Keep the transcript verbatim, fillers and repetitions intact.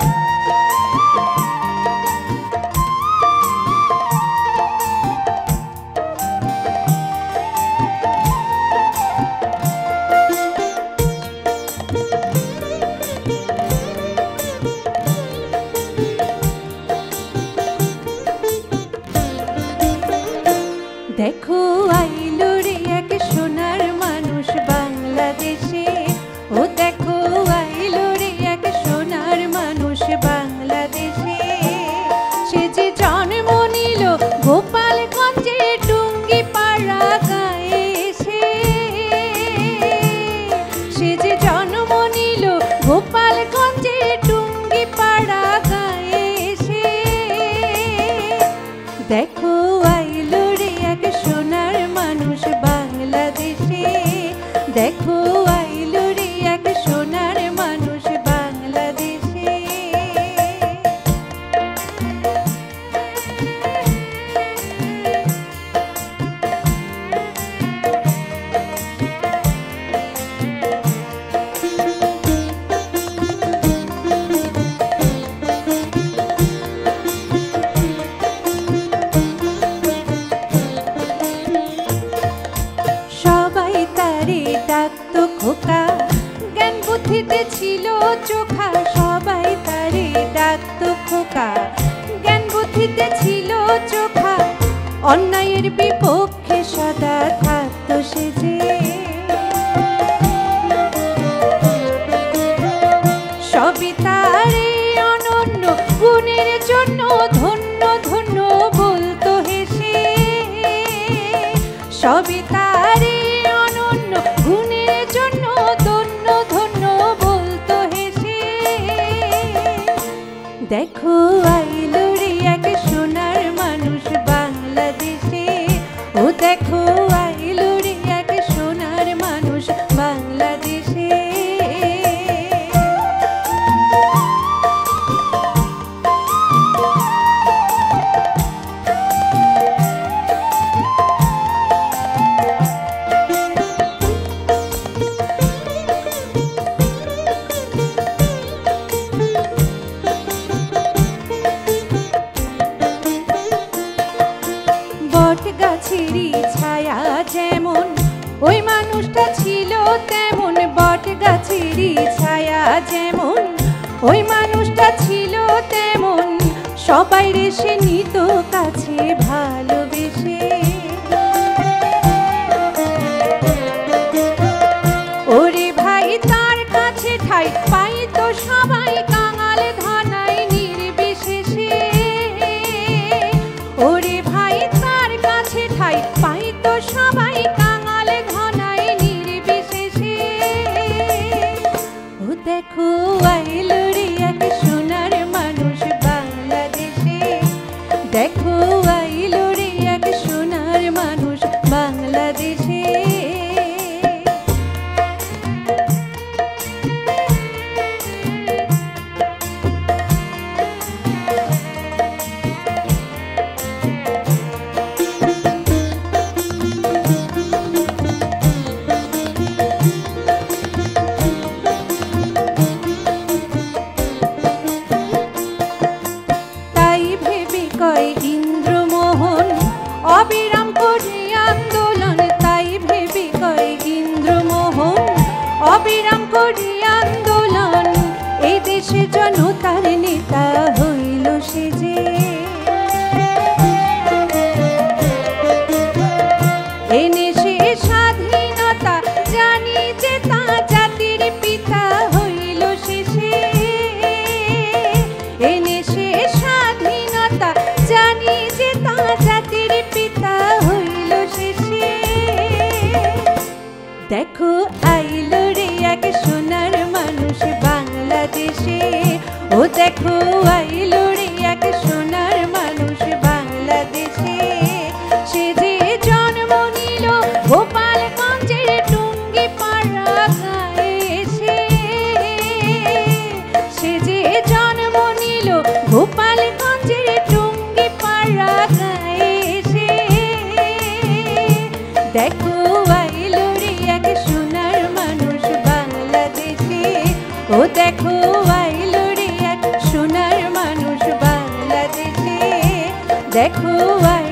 देखो आइलो रे एक सोनार मानुष बांग्लादेशे ओ देखो आइलो रे एक सोनार मानुष बांग्लादेशे से जे जन्म निल गोपालगंजे टुंगिपाड़ा गाये एसे से जे जन्म निल गोपालगंजे टुंगिपाड़ा गाये एसे देखो आइलो रे एक सोनार मानुष बांग्लादेशे देखो आइलो रे एक सोनार मानुष बांग्लादेशे डाकतो खोका ज्ञान बुद्धिते छिलो चोखा सबाई तारे डाकतो खोका ज्ञान बुद्धिते छिलो चोखा अन्यायेर विपक्षे सदा थाकतो से जे सबई तारे अनन्य गुणेर जन्य धन्य धन्य बोलतो हेसे सबई तारे गुणेर जन्य धन्य धन्य बोलतो हेसे देखो आइलो रे एक सोनार मानुष बांग्लादेशे ओ देखो आइलो रे एक सोनार मानुष बांग्लादेशे ছায়া যেমন ওই মানুষটা ছিল তেমন বট গাছেরই ছায়া যেমন ওই মানুষটা ছিল তেমন সবাই রে সে নিত কাছে ভালোবেসে ওরে ভাই তার কাছে ঠাই পাই তো সবাই কাঙাল ধানাই নির্বিশেষে ওরে ভাই তার কাছে ঠাই পাই তো সবাই কাঙাল ঘনাই নির্বিশেষে ও দেখো আইলো রে এক সোনার মানুষ বাংলাদেশে দেখো আইলো রে এক সোনার মানুষ বাংলাদেশে ইন্দ্রমোহন অবিরাম করে আন্দোলন তাই ভেবে কয় ইন্দ্রমোহন অবিরাম করে আন্দোলন এই দেশে জনতার নেতা হইল সে যে এনেছে স্বাধীনতা জানি যে তা জাতির পিতা হইল শেষে এনেছে স্বাধীনতা জানি যে তা জাতির পিতা হইল শেষে দেখো আইলো রে এক সোনার মানুষ বাংলাদেশে ও দেখো আইলো রে এক সোনার মানুষ বাংলাদেশে সে যে জন্ম নিল গোপালগঞ্জের টুঙ্গিপাড়া গায়ে এসে সে যে জন্ম নিল গোপালগঞ্জের টুঙ্গিপাড়া গায়ে এসে দেখো আইলো রে এক সোনার মানুষ বাংলাদেশে ও দেখো আইলো রে এক দেখো আয়